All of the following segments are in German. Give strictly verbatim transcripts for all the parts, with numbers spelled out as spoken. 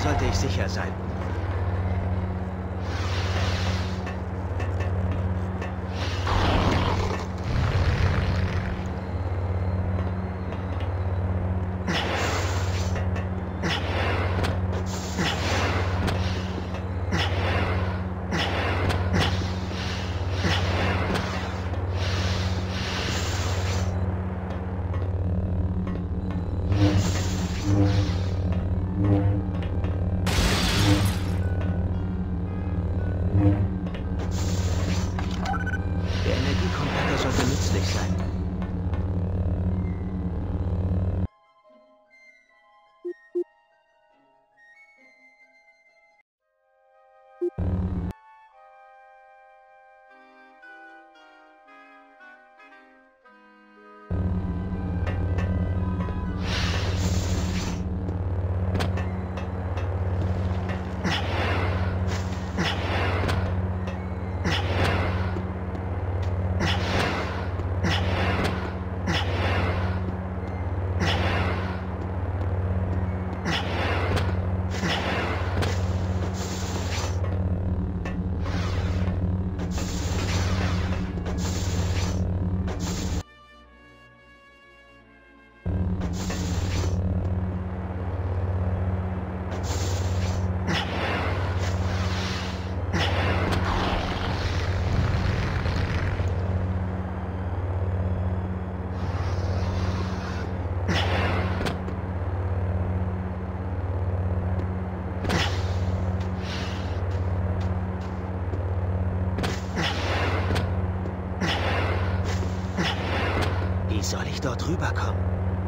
sollte ich sicher sein. Der Energiekonverter sollte nützlich sein. Wie soll ich dort rüberkommen?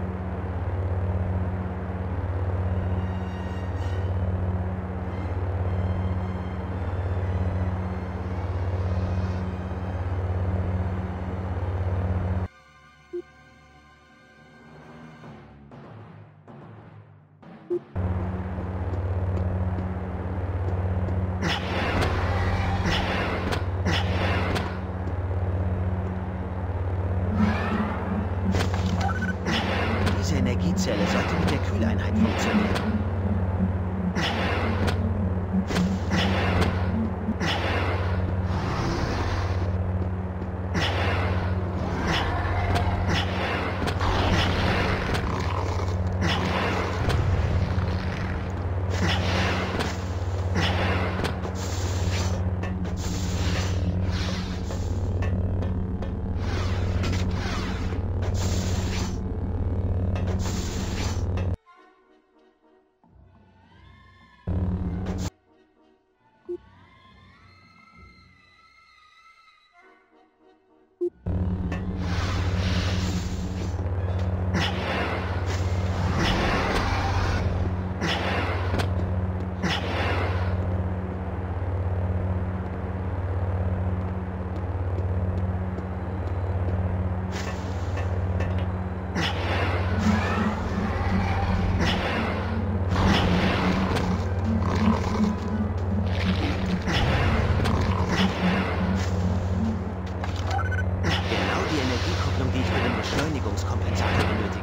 Diese Energiezelle sollte mit der Kühleinheit funktionieren. Die ich für den Beschleunigungskompensator benötige.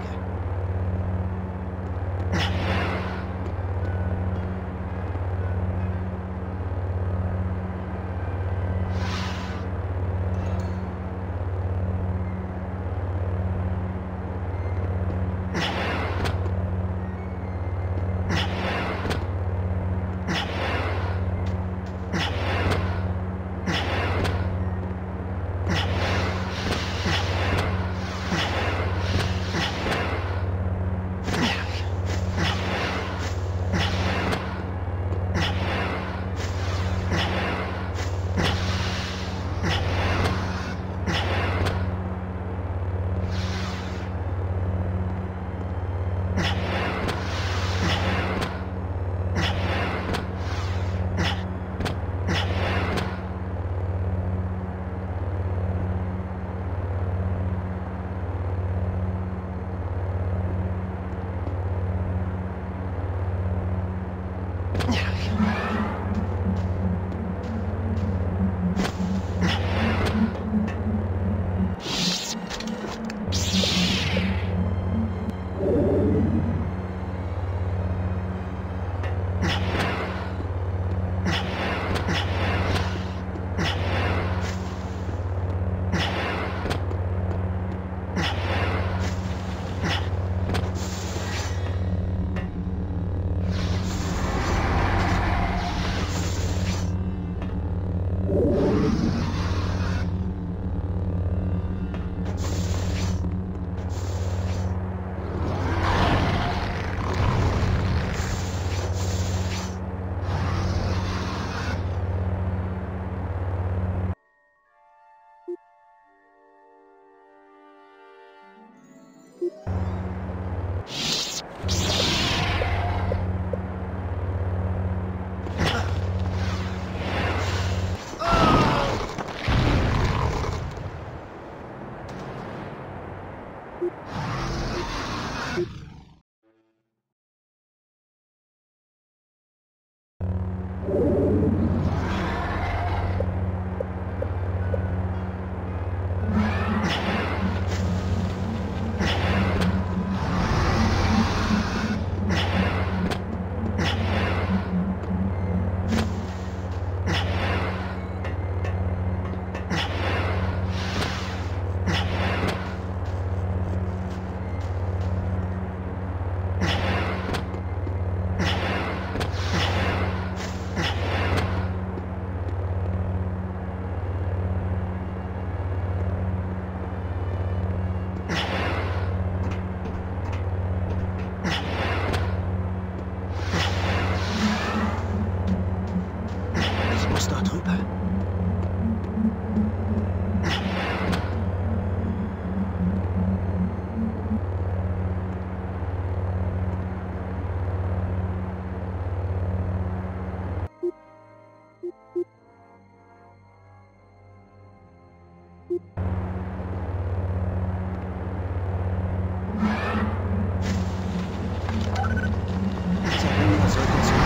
Dieser sollte zu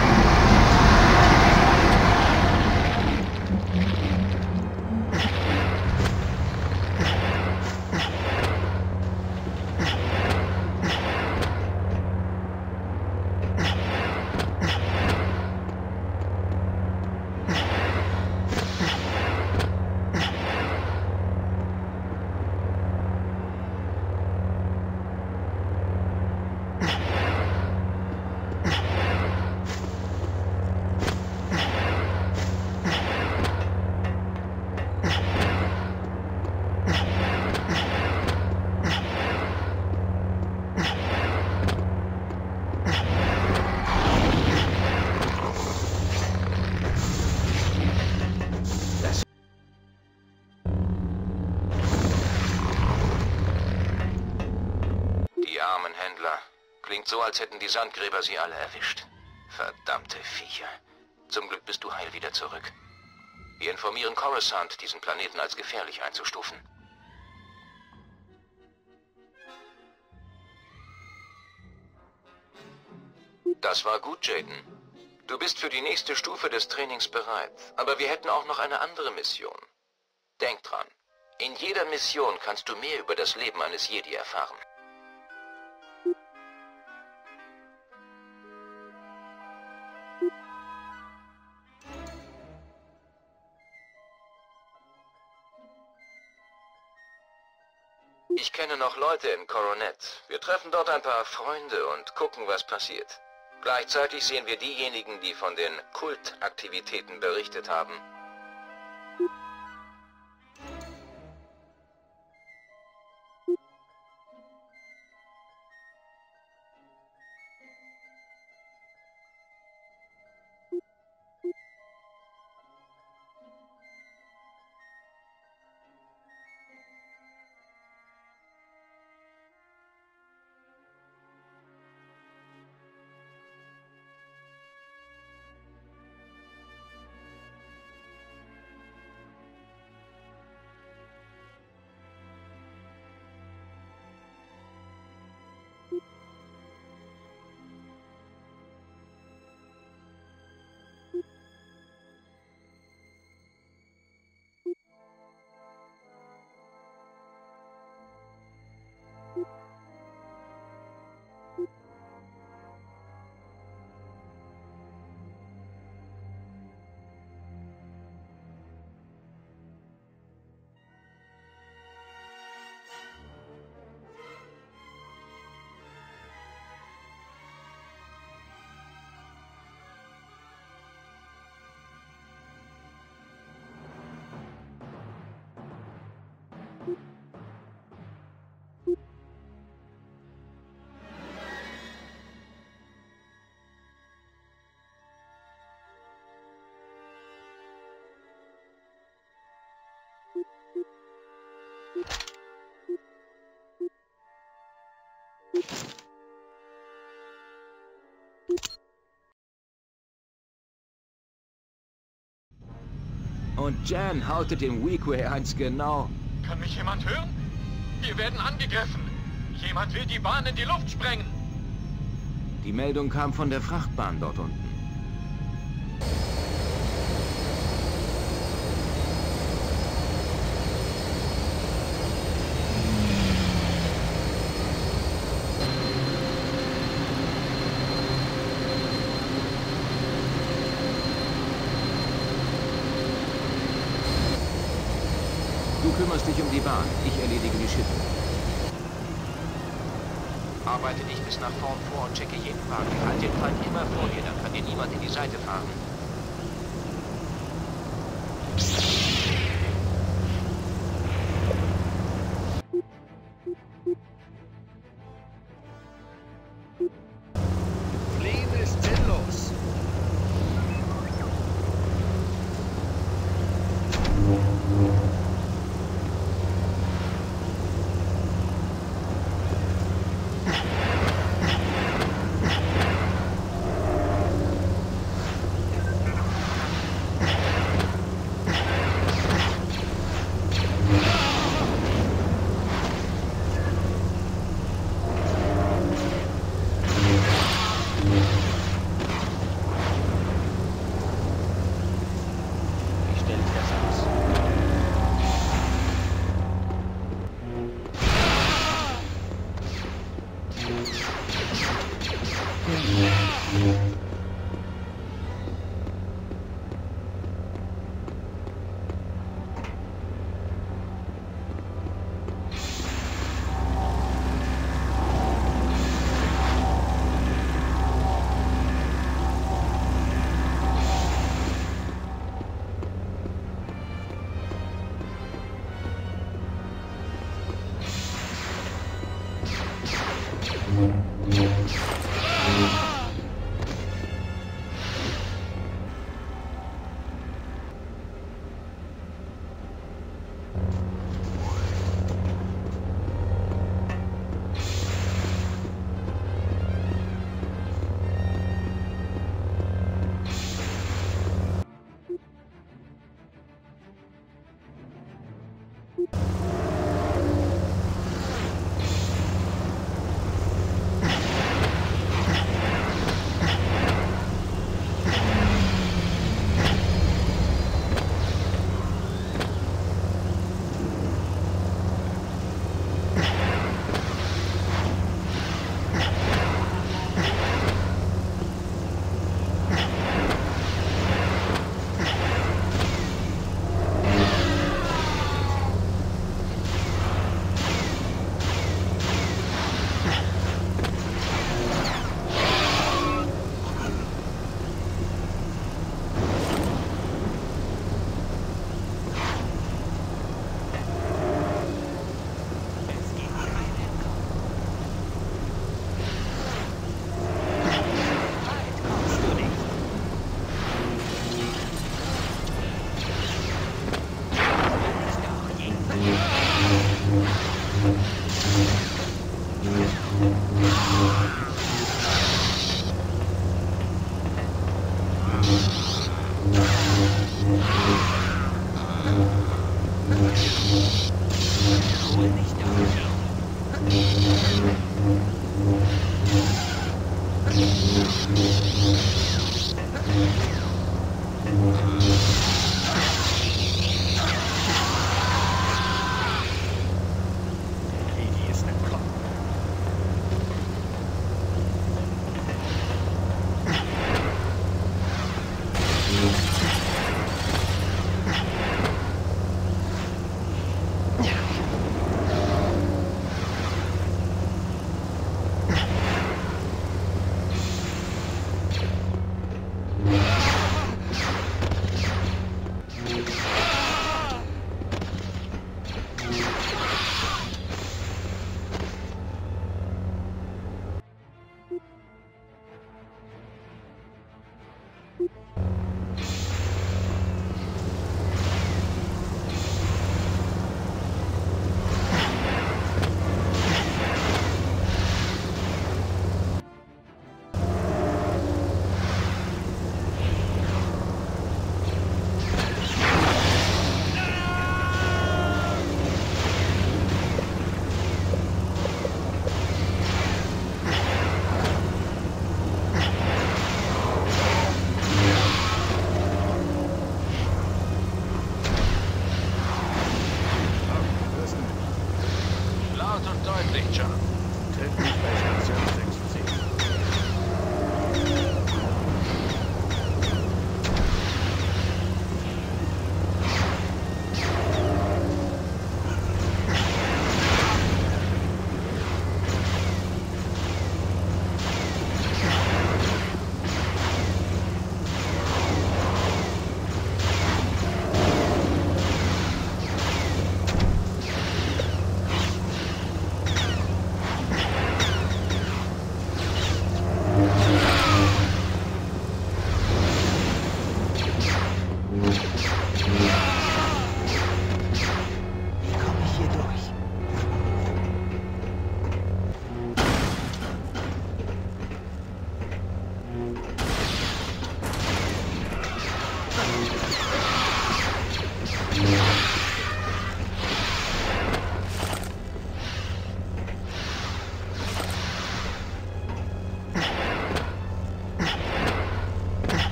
Klingt so, als hätten die Sandgräber sie alle erwischt. Verdammte Viecher. Zum Glück bist du heil wieder zurück. Wir informieren Coruscant, diesen Planeten als gefährlich einzustufen. Das war gut, Jaden. Du bist für die nächste Stufe des Trainings bereit. Aber wir hätten auch noch eine andere Mission. Denk dran. In jeder Mission kannst du mehr über das Leben eines Jedi erfahren. Ich kenne noch Leute in Coronet. Wir treffen dort ein paar Freunde und gucken, was passiert. Gleichzeitig sehen wir diejenigen, die von den Kultaktivitäten berichtet haben. Und Jan haute dem Weequay eins genau. Kann mich jemand hören? Wir werden angegriffen. Jemand will die Bahn in die Luft sprengen. Die Meldung kam von der Frachtbahn dort unten. Du kümmerst dich um die Bahn, ich erledige die Schiffe. Arbeite dich bis nach vorn vor und checke jeden Wagen. Halt den Feind immer vor dir, dann kann dir niemand in die Seite fahren. Fliehen ist sinnlos.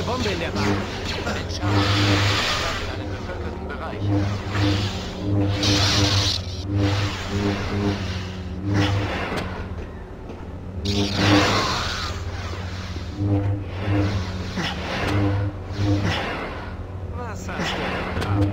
Bombe in der Bahn. Entschärfen. In einen bevölkerten Bereich. Was hast du getan?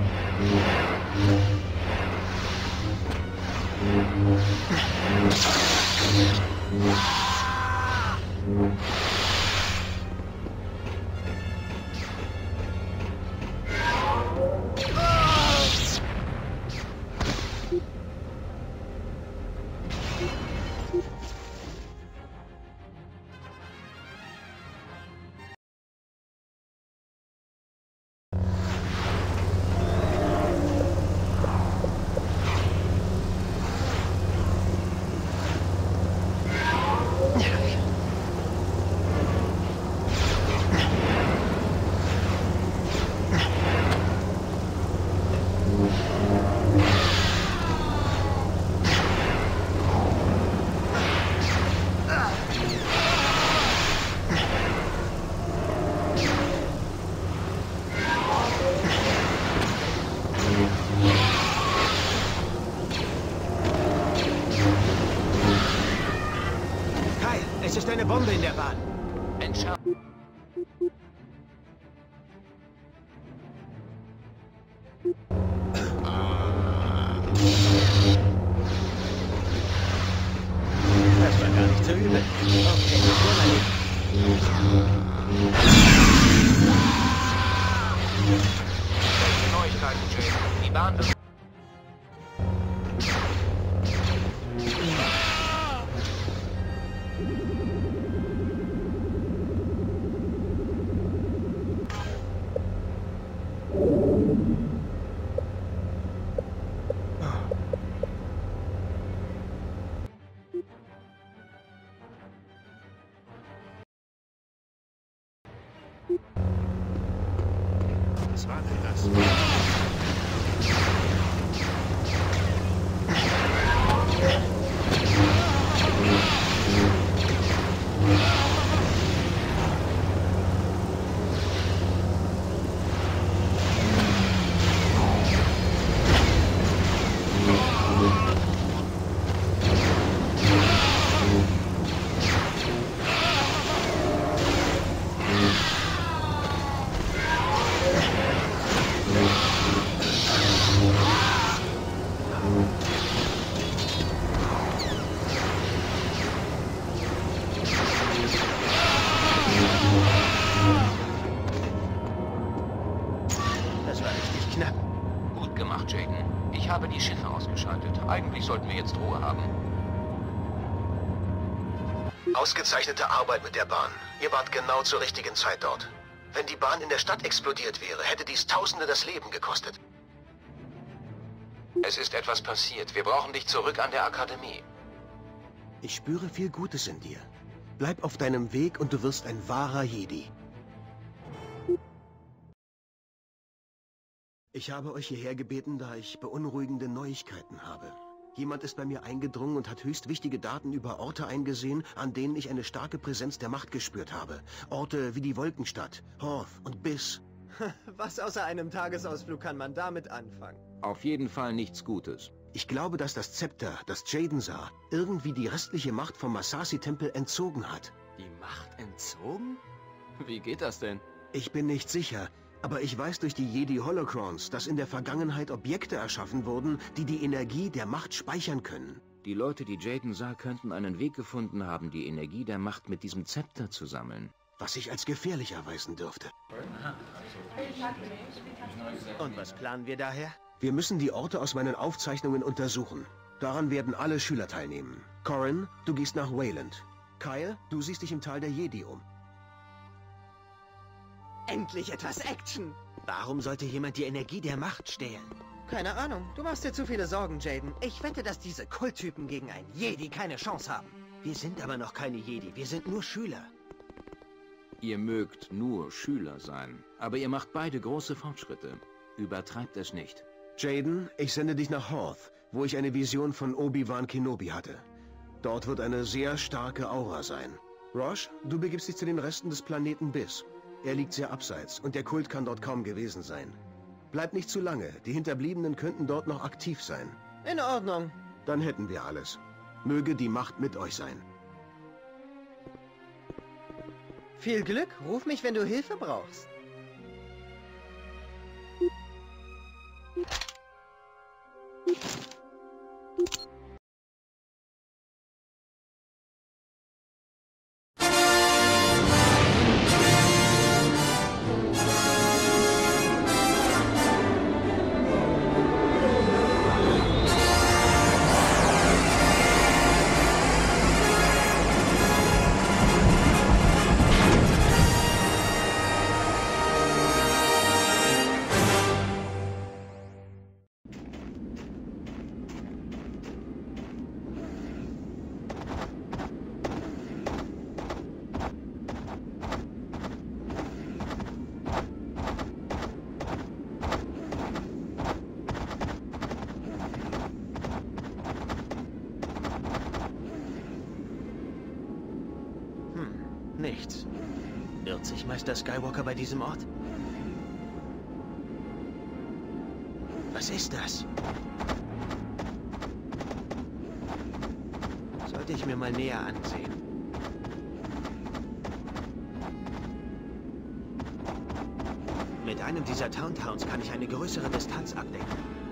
Es ist eine Bombe in der Bahn. Entschärfen. Das war gar nicht so übel. Okay, Welche Neuigkeiten, Jason? Die Bahn wird... Was war denn das? Das war richtig knapp. Gut gemacht, Jaden. Ich habe die Schiffe ausgeschaltet. Eigentlich sollten wir jetzt Ruhe haben. Ausgezeichnete Arbeit mit der Bahn. Ihr wart genau zur richtigen Zeit dort. Wenn die Bahn in der Stadt explodiert wäre, hätte dies Tausende das Leben gekostet. Es ist etwas passiert. Wir brauchen dich zurück an der Akademie. Ich spüre viel Gutes in dir. Bleib auf deinem Weg und du wirst ein wahrer Jedi. Ich habe euch hierher gebeten, da ich beunruhigende Neuigkeiten habe. Jemand ist bei mir eingedrungen und hat höchst wichtige Daten über Orte eingesehen, an denen ich eine starke Präsenz der Macht gespürt habe. Orte wie die Wolkenstadt, Hoth und Biss. Was außer einem Tagesausflug kann man damit anfangen? Auf jeden Fall nichts Gutes. Ich glaube, dass das Zepter, das Jaden sah, irgendwie die restliche Macht vom Massassi-Tempel entzogen hat. Die Macht entzogen? Wie geht das denn? Ich bin nicht sicher, aber ich weiß durch die Jedi Holocrons, dass in der Vergangenheit Objekte erschaffen wurden, die die Energie der Macht speichern können. Die Leute, die Jaden sah, könnten einen Weg gefunden haben, die Energie der Macht mit diesem Zepter zu sammeln. Was sich als gefährlich erweisen dürfte. Und was planen wir daher? Wir müssen die Orte aus meinen Aufzeichnungen untersuchen. Daran werden alle Schüler teilnehmen. Corin, du gehst nach Wayland. Kyle, du siehst dich im Tal der Jedi um. Endlich etwas Action! Warum sollte jemand die Energie der Macht stehlen? Keine Ahnung, du machst dir zu viele Sorgen, Jaden. Ich wette, dass diese Kulttypen gegen einen Jedi keine Chance haben. Wir sind aber noch keine Jedi, wir sind nur Schüler. Ihr mögt nur Schüler sein, aber ihr macht beide große Fortschritte. Übertreibt es nicht. Jaden, ich sende dich nach Hoth, wo ich eine Vision von Obi-Wan Kenobi hatte. Dort wird eine sehr starke Aura sein. Rosh, du begibst dich zu den Resten des Planeten Biss. Er liegt sehr abseits und der Kult kann dort kaum gewesen sein. Bleib nicht zu lange. Die Hinterbliebenen könnten dort noch aktiv sein. In Ordnung. Dann hätten wir alles. Möge die Macht mit euch sein. Viel Glück. Ruf mich, wenn du Hilfe brauchst. Nichts. Irrt sich Meister Skywalker bei diesem Ort? Was ist das? Sollte ich mir mal näher ansehen. Mit einem dieser Tauntowns kann ich eine größere Distanz abdecken.